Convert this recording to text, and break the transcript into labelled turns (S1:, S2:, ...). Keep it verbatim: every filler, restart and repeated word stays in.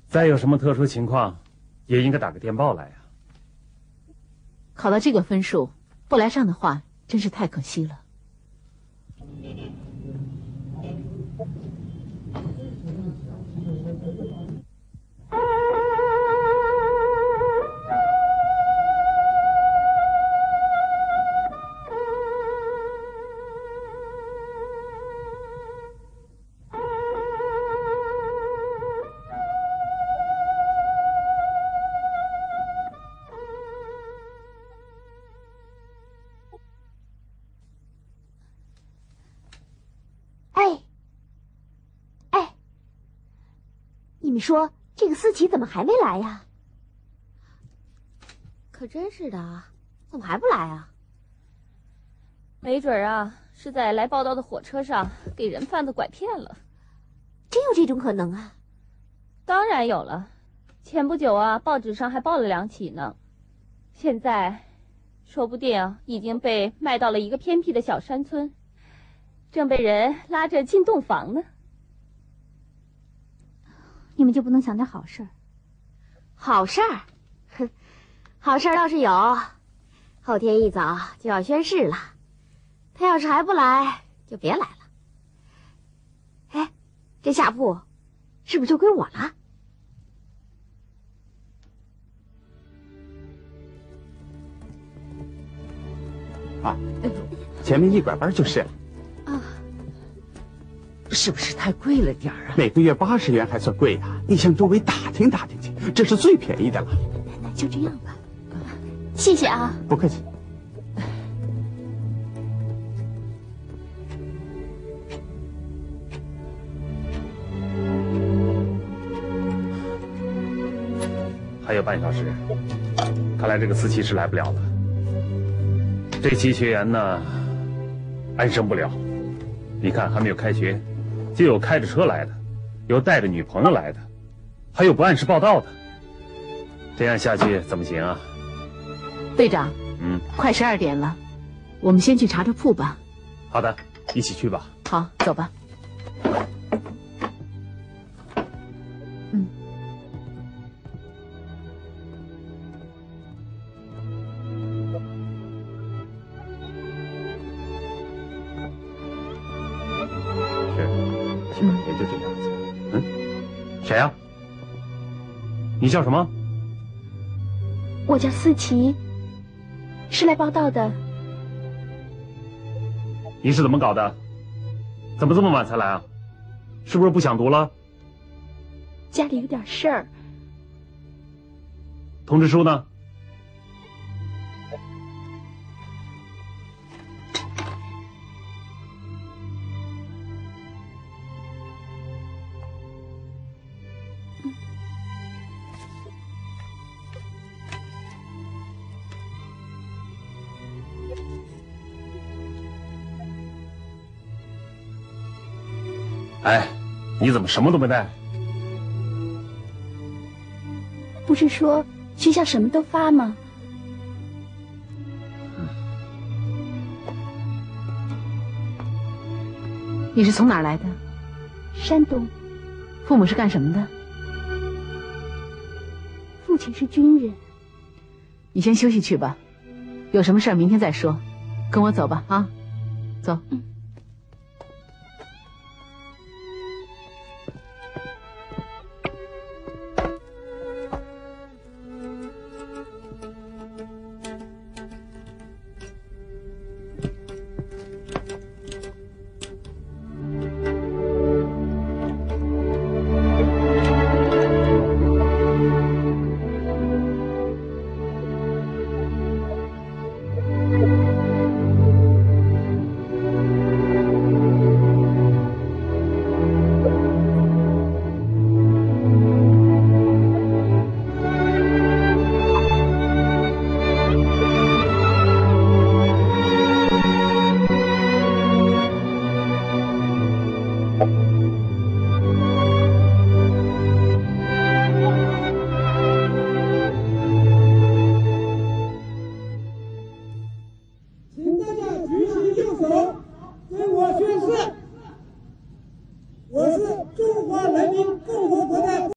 S1: 再有什么特殊情况，也应该打个电报来呀。
S2: 考到这个分数，不来上的话，真是太可惜了。
S3: 你们说这个思琪怎么还没来呀？
S4: 可真是的啊，怎么还不来啊？
S5: 没准啊，是在来报道的火车上给人贩子拐骗了。
S3: 真有这种可能啊？
S5: 当然有了，前不久啊，报纸上还报了两起呢。现在，说不定已经被卖到了一个偏僻的小山村，正被人拉着进洞房呢。
S3: 你们就不能想点好事儿？
S4: 好事儿，哼，好事儿倒是有，后天一早就要宣誓了。他要是还不来，就别来了。哎，这下铺是不是就归我了？
S6: 啊，前面一拐弯就是。
S2: 啊。是不是太贵了点儿啊？
S6: 每个月八十元还算贵啊！你向周围打听打听去，这是最便宜的了。
S3: 那就这样吧，谢谢啊。
S6: 不客气。
S1: 还有半小时，看来这个思琪是来不了了。这期学员呢，安生不了。你看，还没有开学。就有开着车来的，有带着女朋友来的，还有不按时报到的。这样下去怎么行啊？
S2: 队长，
S1: 嗯，
S2: 快十二点了，我们先去查查铺吧。
S1: 好的，一起去吧。
S2: 好，走吧。嗯。
S1: 也就这样子。嗯，谁呀？你叫什么？
S3: 我叫思琪，是来报道的。
S1: 你是怎么搞的？怎么这么晚才来啊？是不是不想读了？
S3: 家里有点事儿。
S1: 通知书呢？哎，你怎么什么都没带？
S3: 不是说学校什么都发吗？
S2: 你是从哪儿来的？
S3: 山东。
S2: 父母是干什么的？
S3: 父亲是军人。
S2: 你先休息去吧，有什么事儿明天再说。跟我走吧，啊，走。
S3: 嗯。